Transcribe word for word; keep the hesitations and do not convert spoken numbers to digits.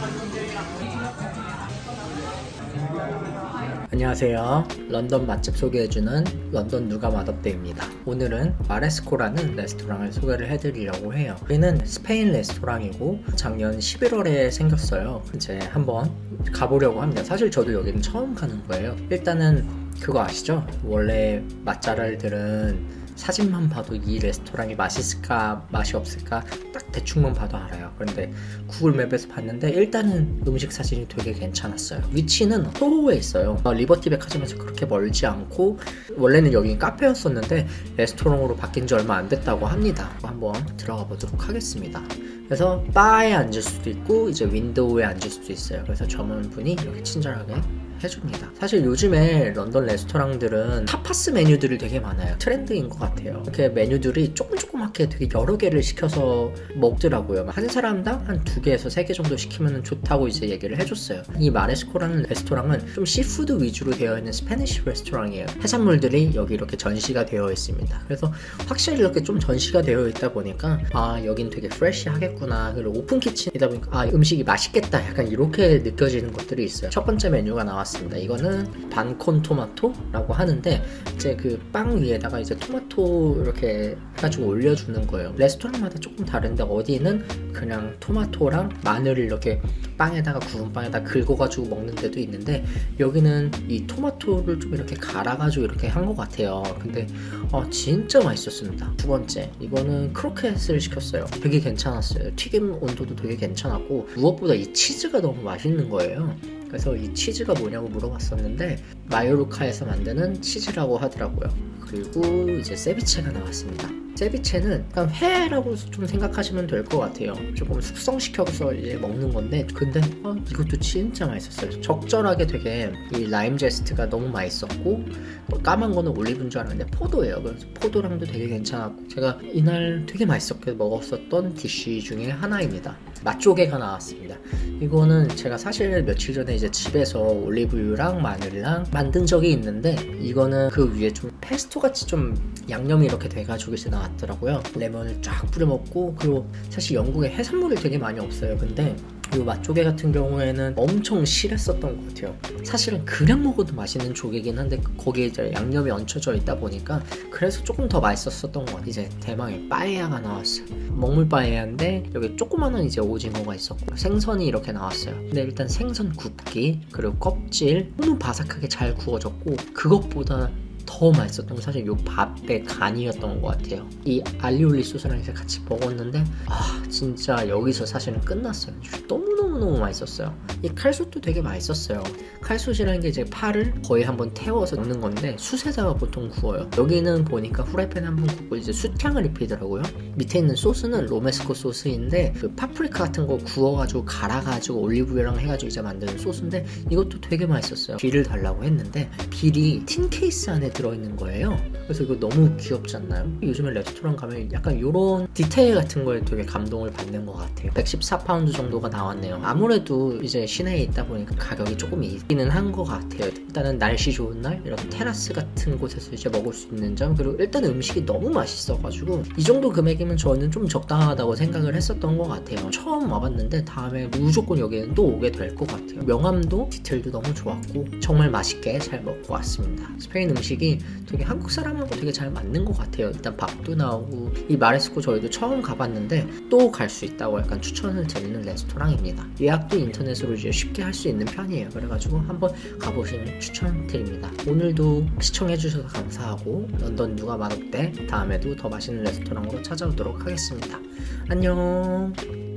안녕하세요. 런던 맛집 소개해주는 런던 누가 맛없대입니다. 오늘은 마레스코라는 레스토랑을 소개를 해드리려고 해요. 여기는 스페인 레스토랑이고 작년 십일월에 생겼어요. 이제 한번 가보려고 합니다. 사실 저도 여기는 처음 가는 거예요. 일단은 그거 아시죠? 원래 맛잘알들은 사진만 봐도 이 레스토랑이 맛있을까 맛이 없을까 딱 대충만 봐도 알아요. 그런데 구글맵에서 봤는데 일단은 음식 사진이 되게 괜찮았어요. 위치는 소호에 있어요. 리버티 백화점에서 그렇게 멀지 않고, 원래는 여기 카페였었는데 레스토랑으로 바뀐 지 얼마 안 됐다고 합니다. 한번 들어가 보도록 하겠습니다. 그래서 바에 앉을 수도 있고 이제 윈도우에 앉을 수도 있어요. 그래서 점원분이 이렇게 친절하게 해줍니다. 사실 요즘에 런던 레스토랑들은 타파스 메뉴들이 되게 많아요. 트렌드인 것 같아요. 이렇게 메뉴들이 조금 조그맣게 되게 여러 개를 시켜서 먹더라고요. 한 사람당 한 두 개에서 세 개 정도 시키면 좋다고 이제 얘기를 해줬어요. 이 마레스코라는 레스토랑은 좀 시푸드 위주로 되어 있는 스페니쉬 레스토랑이에요. 해산물들이 여기 이렇게 전시가 되어 있습니다. 그래서 확실히 이렇게 좀 전시가 되어 있다 보니까 아, 여긴 되게 프레시하겠구나. 그리고 오픈 키친이다 보니까 아, 음식이 맛있겠다. 약간 이렇게 느껴지는 것들이 있어요. 첫 번째 메뉴가 나왔습니다. 이거는 반콘 토마토라고 하는데 이제 그 빵 위에다가 이제 토마토 이렇게 해가지고 올려주는 거예요. 레스토랑마다 조금 다른데 어디는 그냥 토마토랑 마늘을 이렇게 빵에다가 구운 빵에다 긁어가지고 먹는 데도 있는데 여기는 이 토마토를 좀 이렇게 갈아가지고 이렇게 한 것 같아요. 근데 어, 진짜 맛있었습니다. 두 번째, 이거는 크로켓을 시켰어요. 되게 괜찮았어요. 튀김 온도도 되게 괜찮았고 무엇보다 이 치즈가 너무 맛있는 거예요. 그래서 이 치즈가 뭐냐고 물어봤었는데 마요르카에서 만드는 치즈라고 하더라고요. 그리고 이제 세비체가 나왔습니다. 세비체는 약간 회라고 좀 생각하시면 될 것 같아요. 조금 숙성시켜서 이제 먹는 건데 근데 어, 이것도 진짜 맛있었어요. 적절하게 되게 이 라임 제스트가 너무 맛있었고 뭐 까만 거는 올리브인 줄 알았는데 포도예요. 그래서 포도랑도 되게 괜찮았고 제가 이날 되게 맛있었게 먹었었던 디쉬 중에 하나입니다. 맛조개가 나왔습니다. 이거는 제가 사실 며칠 전에 이제 집에서 올리브유랑 마늘이랑 만든 적이 있는데 이거는 그 위에 좀 페스토 같이 좀 양념이 이렇게 돼가지고 이제 나왔더라고요. 레몬을 쫙 뿌려 먹고, 그리고 사실 영국에 해산물이 되게 많이 없어요. 근데 이 맛조개 같은 경우에는 엄청 실했었던 것 같아요. 사실은 그냥 먹어도 맛있는 조개긴 한데 거기에 이제 양념이 얹혀져 있다 보니까 그래서 조금 더 맛있었었던 것 같아요. 이제 대망의 빠에야가 나왔어요. 먹물 빠에야인데 여기 조그마한 이제 오징어가 있었고 생선이 이렇게 나왔어요. 근데 일단 생선 굽기 그리고 껍질 너무 바삭하게 잘 구워졌고 그것보다 더 맛있었던 건 사실 이 밥의 간이었던 것 같아요. 이 알리올리 소스랑 이제 같이 먹었는데 아 진짜 여기서 사실은 끝났어요. 너무너무너무 맛있었어요. 이 칼솥도 되게 맛있었어요. 칼솥이라는 게 이제 파를 거의 한번 태워서 넣는 건데 숯에다가 보통 구워요. 여기는 보니까 후라이팬에 한번 굽고 이제 숯향을 입히더라고요. 밑에 있는 소스는 로메스코 소스인데 그 파프리카 같은 거 구워가지고 갈아가지고 올리브유랑 해가지고 이제 만드는 소스인데 이것도 되게 맛있었어요. 빌을 달라고 했는데 빌이 틴 케이스 안에 들어있는 거예요. 그래서 이거 너무 귀엽지 않나요? 요즘에 레스토랑 가면 약간 이런 디테일 같은 거에 되게 감동을 받는 것 같아요. 백십사 파운드 정도가 나왔네요. 아무래도 이제 시내에 있다 보니까 가격이 조금 있기는 한 것 같아요. 일단은 날씨 좋은 날 이렇게 테라스 같은 곳에서 이제 먹을 수 있는 점, 그리고 일단 음식이 너무 맛있어가지고 이 정도 금액이면 저는 좀 적당하다고 생각을 했었던 것 같아요. 처음 와봤는데 다음에 무조건 여기는 또 오게 될 것 같아요. 명함도 디테일도 너무 좋았고 정말 맛있게 잘 먹고 왔습니다. 스페인 음식이 되게 한국 사람하고 되게 잘 맞는 것 같아요. 일단 밥도 나오고 이 마레스코 저희도 처음 가봤는데 또 갈 수 있다고 약간 추천을 드리는 레스토랑입니다. 예약도 인터넷으로 이제 쉽게 할 수 있는 편이에요. 그래가지고 한번 가보시면 추천드립니다. 오늘도 시청해주셔서 감사하고 런던 누가 맛없대 다음에도 더 맛있는 레스토랑으로 찾아오도록 하겠습니다. 안녕.